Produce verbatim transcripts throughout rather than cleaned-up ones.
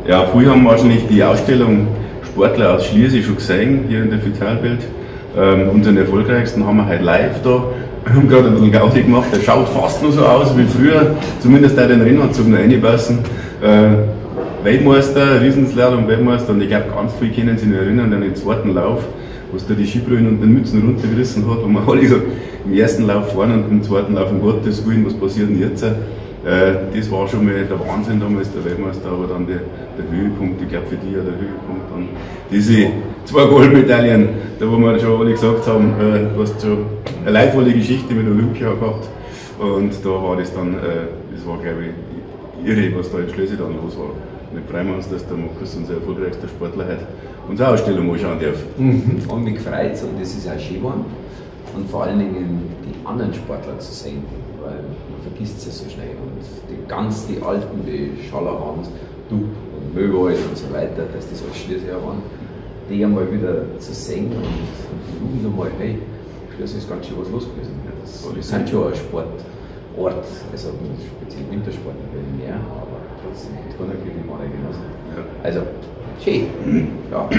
Ja, früher haben wir wahrscheinlich die Ausstellung Sportler aus Schliersee schon gesehen, hier in der Vitalbild. Ähm, unseren erfolgreichsten haben wir heute live da. Wir haben gerade ein bisschen Gaudi gemacht, der schaut fast nur so aus wie früher, zumindest der den Rennanzug noch reinpassen. Äh, Weltmeister, Riesenslalom-Weltmeister, und ich glaube, ganz viele können sich noch erinnern an den zweiten Lauf, wo es da die Skibrillen und den Mützen runtergerissen hat, wo man alle so im ersten Lauf vorne und im zweiten Lauf, um Gottes Willen, was passiert denn jetzt? Äh, das war schon mal der Wahnsinn damals, der Weltmeister, aber dann der, der Höhepunkt, ich glaube für die ja der Höhepunkt. Und diese zwei Goldmedaillen, da wo wir schon alle gesagt haben, äh, du hast schon eine leidvolle Geschichte mit Olympia gehabt, und da war das dann, äh, das war glaube ich irre, was da in Schleswig dann los war. Und wir freuen uns, dass der Markus, unser erfolgreichster Sportler, heute unsere Ausstellung anschauen darf. Mhm. Und mich freut es, und das ist auch schön geworden. Und vor allen Dingen die anderen Sportler zu sehen, weil man vergisst es ja so schnell. Und die ganz die Alten, die Schallerhans, Dub und Möwald und so weiter, dass das alles Schleswig waren, die einmal wieder zu sehen und, und die Jugend einmal, hey, Schleswig ist ganz schön was los gewesen. Das, wir sind schon ein Sportort, also speziell Wintersport natürlich mehr, aber trotzdem, die Turner gilt immer alle genauso. Ja. Also, schön. Ja,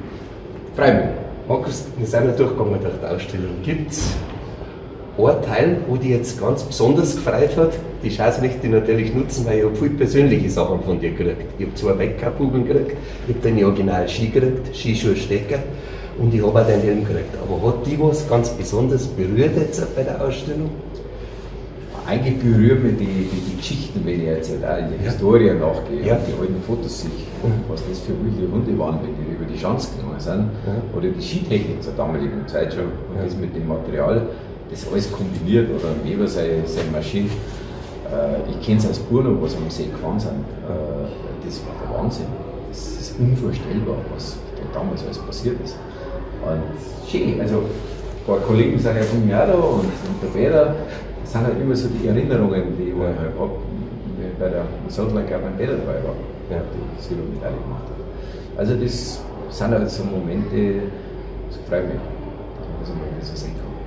freue mich. Markus, wir sind ja durchgegangen durch die Ausstellung. Gibt es einen Teil, wo dich jetzt ganz besonders gefreut hat? Die Chance möchte ich natürlich nutzen, weil ich habe viele persönliche Sachen von dir gekriegt. Ich habe zwei Weltcup-Kugeln gekriegt, ich habe deine original Ski gekriegt, Skischuhe Stecker, und ich habe auch deinen Helm gekriegt. Aber hat dich was ganz besonders berührt jetzt bei der Ausstellung? Eigentlich berühren mich die, die, die Geschichten, wenn ich jetzt auch in der ja. Historie nachgehe, ja. und die alten Fotos sehe, mhm. was das für wilde Hunde waren, wenn die über die Schanze gegangen sind, ja. oder die Skitechnik zur damaligen Zeit schon, und ja. das mit dem Material, das alles kombiniert, oder ein Weber seine, seine Maschine. Äh, ich kenne es als Burno, was am See gefahren sind. Äh, das war der Wahnsinn. Das ist unvorstellbar, was da damals alles passiert ist. Und schön, also ein paar Kollegen sind ja von mir auch da, und, und der Peter. Das sind halt immer so die Erinnerungen, die ich halt habe, bei der Sodler, glaube ich, mein Peter dabei war, ja. die Silbermedaille gemacht hat. Also das sind halt so Momente, das freut mich, dass man das einmal so sehen kann.